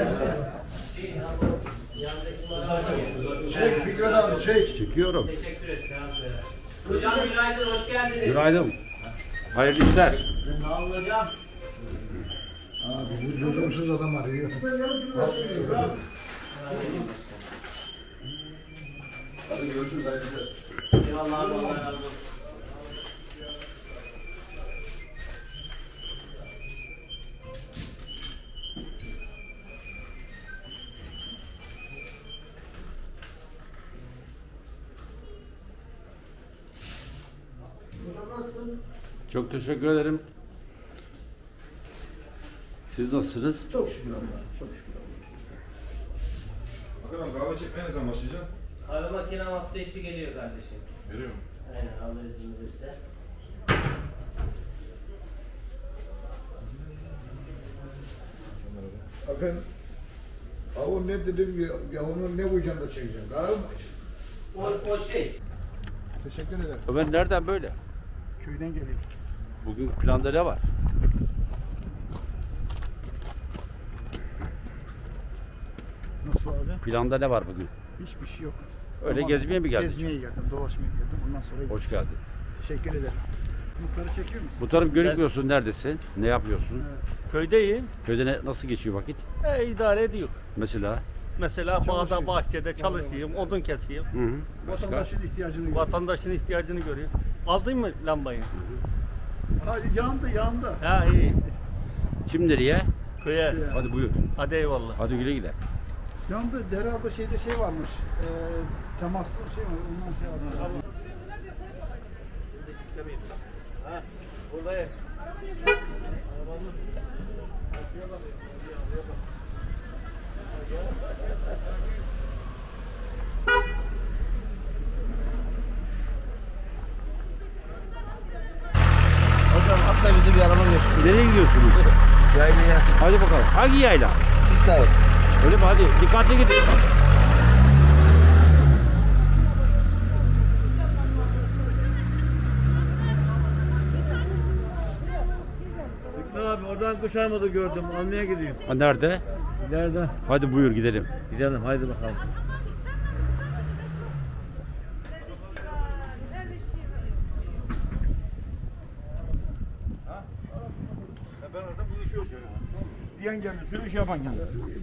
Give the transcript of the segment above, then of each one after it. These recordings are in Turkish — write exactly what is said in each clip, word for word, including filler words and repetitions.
Çek Fikret abi çek. Çekiyorum. Teşekkür ederim. Hocam günaydın, hoş geldiniz. Günaydın. Hayırlı işler. Sağ olun hocam. Abi bu lüzumsuz adam arıyor. Hadi görüşürüz ayrıca. Eyvallah abi, Allah razı olsun. Çok teşekkür ederim. Siz nasılsınız? Çok şükür Allah'a. Çok şükür Allah'a. Bakalım kahve çekmeye ne zaman başlayacağım? Kahve makinem hafta içi geliyor kardeşim. Veriyor mu? Aynen, Allah izin verirse. Bakın. Avun ne dedim ya onu ne koyacaksın da çekeceksin? Kahve mi? O, o şey. Teşekkür ederim. Ben nereden böyle? Köyden geliyorum. Bugün planda ne var? Nasıl abi? Planda ne var bugün? Hiçbir şey yok. Öyle Ama gezmeye mi geldin? Gezmeye geldim, dolaşmaya geldim. Ondan sonra Hoş gideceğim. geldin. Teşekkür ederim. Muhtarı çekiyor musun? Muhtarım görünmüyorsun, neredesin? Ne yapıyorsun? Köydeyim. Köyde ne, nasıl geçiyor vakit? E, idare ediyor. Mesela? Mesela bağda, Çalışıyor. bahçede çalışayım, odun keseyim. Hı hı. Başka? Vatandaşın ihtiyacını görüyor. Vatandaşın ihtiyacını görüyor. Aldın mı lambayı? Ha, yandı, yandı. Ha iyi. Şimdi nereye? Köye. Hadi buyur. Hadi eyvallah. Hadi güle güle. Yandı. Deralda şeyde şey varmış. Eee temaslı şey var. Ondan şey aldım. Ha, buradayım. Hocam atla bizi bir araba götür. Nereye gidiyorsunuz? Yaylaya. Hadi bakalım. Hangi yayla? Sistay. Öyle mi? Hadi dikkatli gidin. Abi oradan kuş armudu gördüm. Almaya gidiyorum. Ha, nerede? Nerede? Hadi buyur gidelim. Gidelim haydi bakalım. Ben orada buluşuyoruz yani. Diyen geldi, sürüş yapan geldi.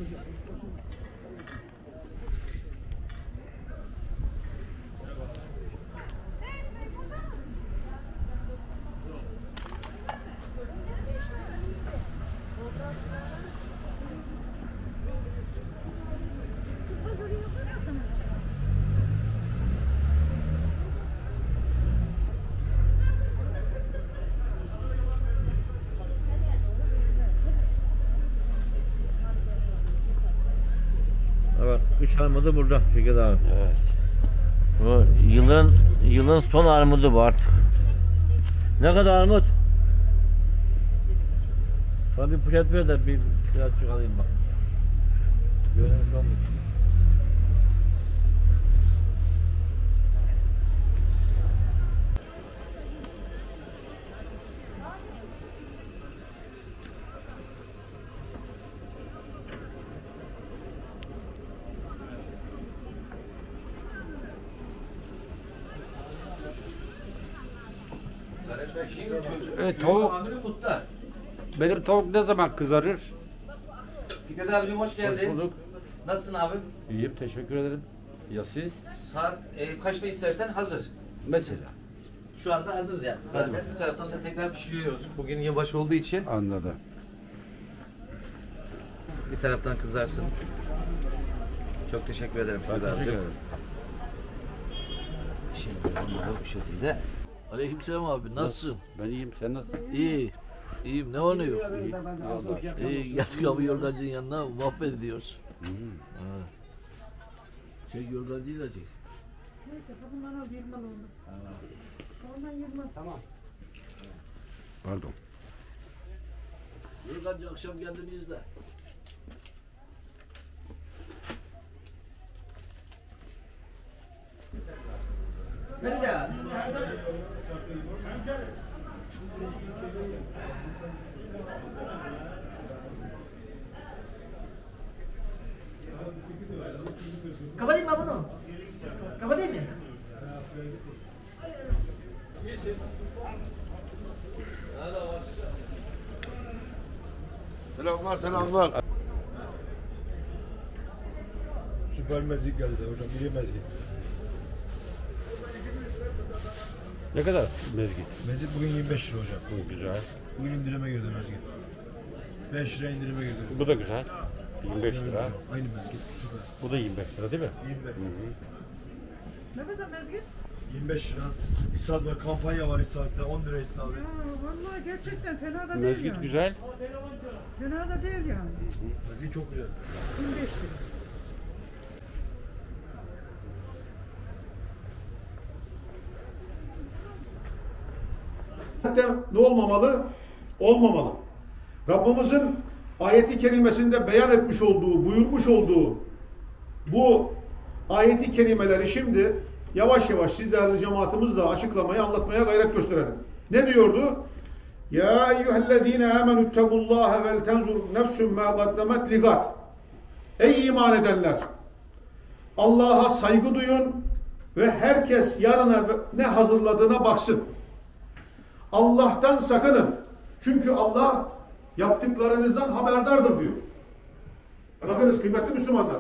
Evet, kuş armudu burada Fikret abi. Evet. Bu yılın yılın son armudu bu artık. Ne kadar armut? Bana bir poşet ver de bir birazcık alayım bak. Gören olmuş. Evet, tavuk. Benim tavuk ne zaman kızarır? Fikret abicim hoş Hoş geldin. bulduk. Nasılsın abi? İyiyim, teşekkür ederim. Ya siz? Saat e, kaçta istersen hazır. Mesela. Şu anda hazırız yani. Zaten bir taraftan da tekrar pişiriyoruz. Bugün yılbaşı olduğu için Anladım. bir taraftan kızarsın. Çok teşekkür ederim Ben Fikret teşekkür abicim. ederim. Şimdi bunları bu şekilde. Aleykümselam abi, nasılsın? Ben iyiyim, sen nasılsın? İyi, iyiyim, ne var ne yok? İyi. Yoldaş. İyi, geldik abi yorgancının yanına, muhabbet ediyoruz. Hı hı. Ha. Çek yorgancıyı da çek. Pardon. Yorgancı akşam geldiğini izle. Beni de al. Kapatayım mı? Selamlar selamlar. Süper mezgit geldi hocam. İri mezgit. Ne kadar mezgit? Mezgit bugün yirmi beş lira hocam. Bu güzel. Bugün indirime girdi mezgit. beş lira indirime girdi. Bu da güzel. yirmi beş lira. Aynı mezgit. Süper. Bu da yirmi beş lira değil mi? yirmi beş. Ne kadar mezgit? yirmi beş lira. İstat var, kampanya var İstat'ta. on lira İstat abi. Vallahi gerçekten fena da değil Mezgit yani. güzel. Fena da değil yani. Mezgit çok güzel. yirmi beş lira. Ne olmamalı? Olmamalı. Rabbimizin ayeti kerimesinde beyan etmiş olduğu, buyurmuş olduğu bu ayeti kerimeleri şimdi yavaş yavaş siz değerli cemaatimizle açıklamaya, anlatmaya gayret gösterelim. Ne diyordu? Ya eyyühellezine amenü ettegullâhe vel tenzur nefsün mâ gaddemet ligat. Ey iman edenler! Allah'a saygı duyun ve herkes yarına ne hazırladığına baksın. Allah'tan sakının. Çünkü Allah yaptıklarınızdan haberdardır diyor. Bakınız kıymetli Müslümanlar.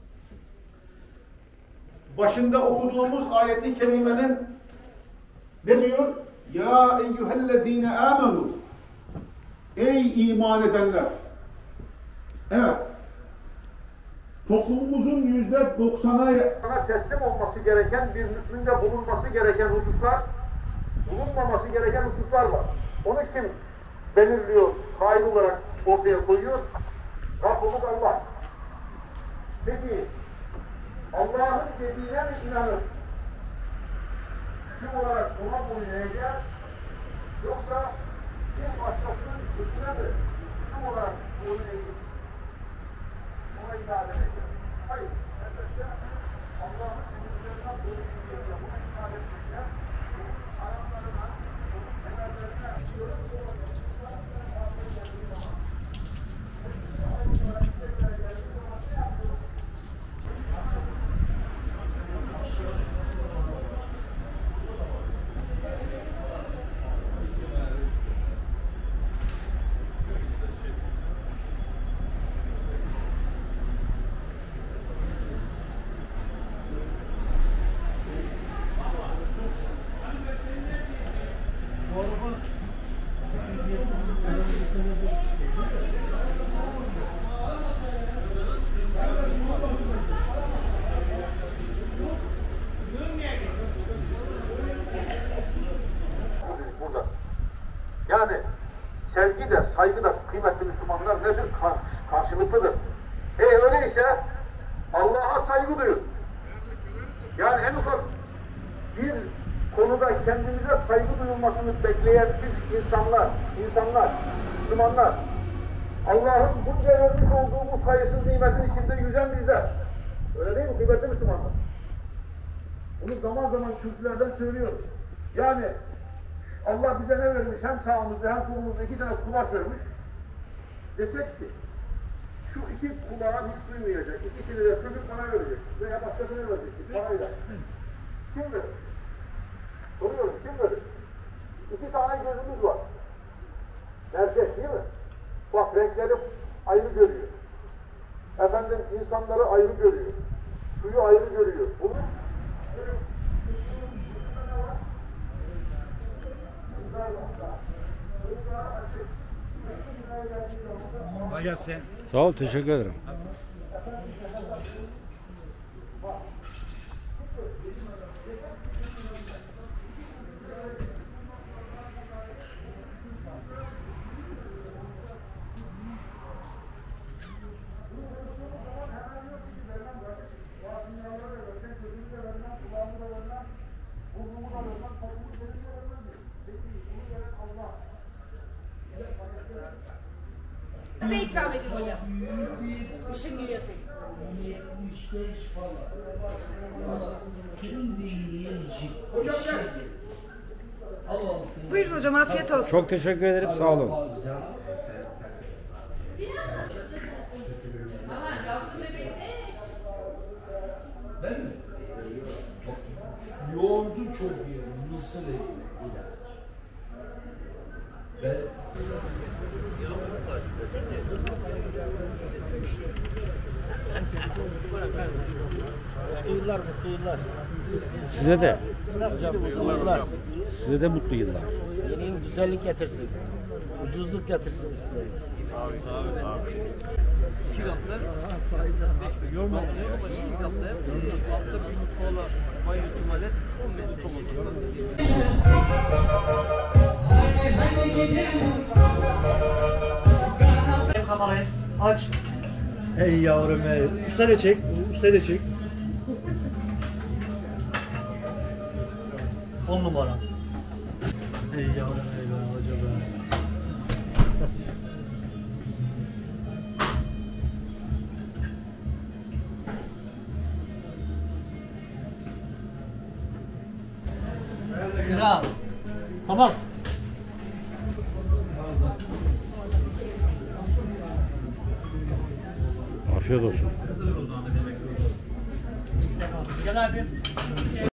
Başında okuduğumuz ayeti kerimenin ne diyor? Ya eyyühellezine amenu. Ey iman edenler. Evet. Toplumumuzun yüzde doksana teslim olması gereken bir müminde bulunması gereken hususlar, bulunmaması gereken hususlar var. Onu kim belirliyor, kaide olarak ortaya koyuyor? Rabbimiz Allah. Peki, Allah'ın dediğine mi inanır? Kim olarak ona boyunlayacağız? Yoksa kim başkasının hükmüne mi? Kim olarak boyunlayacağız? Ona itaat edeceğiz. Hayır. Elbette Allah'ın emirlerinden boyunlayacağız. Buna itaat edeceğiz. Haramlarına, helallerine burada. Yani sevgi de, saygı da kıymetli Müslümanlar nedir? Kar karşılıklıdır. E öyleyse Allah'a saygı duyun. Yani en ufak bir konuda kendimize saygı duyulmasını bekleyen biz insanlar, insanlar, Müslümanlar, Allah'ın bunca vermiş olduğu bu sayısız nimetin içinde yüzen bizler. Öyle değil mi kıymetli Müslümanlar? Bunu zaman zaman kürsülerden söylüyoruz. Yani Allah bize ne vermiş? Hem sağımızda hem solumuzda iki tane kulak vermiş. Desek ki şu iki kulağın hiç duymayacak. İkisini de çocuk bana verecek. Veya başkasına verecek. Parayla. Kim verir? Soruyorum. Kim verir? İki tane gözümüz var. Mercek değil mi? Bak renkleri ayrı görüyor. Efendim insanları ayrı görüyor. Suyu ayrı görüyor. Bunu Kolay gelsin. Sağ ol, teşekkür ederim. Size ikram edin hocam. İşin geliyor tek. yetmiş beş falan. Senin beyninin hocam gel. Buyurun hocam, afiyet olsun. Çok teşekkür ederim, sağ olun. Ben mi? yıllar, mutlu yıllar. Size de. Hocam mutlu yıllar. Size de mutlu yıllar. Yeni yıl güzellik getirsin. Ucuzluk getirsin istedim. Abi abi abi. İki katlı. Yorma. İki katlı. Altta bir mutfağı, banyo, tuvalet, Kamerayı aç. Ey yavrum ey. Usta da çek. Usta da çek. On numara. Ey yavrum ey be hoca be. Kral. Tamam. Afiyet olsun. Gel abi.